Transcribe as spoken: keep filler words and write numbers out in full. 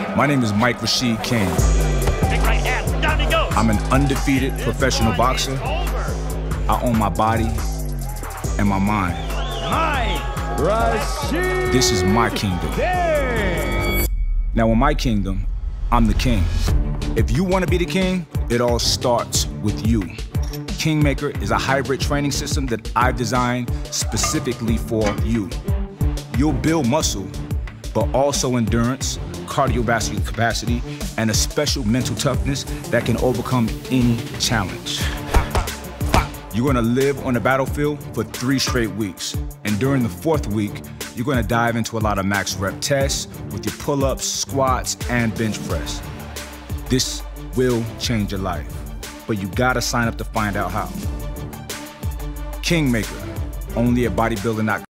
My name is Mike Rashid King. I'm an undefeated professional boxer. I own my body and my mind. Mike Rashid. This is my kingdom. Now in my kingdom, I'm the king. If you want to be the king, it all starts with you. Kingmaker is a hybrid training system that I've designed specifically for you. You'll build muscle, but also endurance, cardiovascular capacity, and a special mental toughness that can overcome any challenge. You're gonna live on the battlefield for three straight weeks. And during the fourth week, you're gonna dive into a lot of max rep tests with your pull-ups, squats, and bench press. This will change your life, but you gotta sign up to find out how. Kingmaker, only at bodybuilding dot com.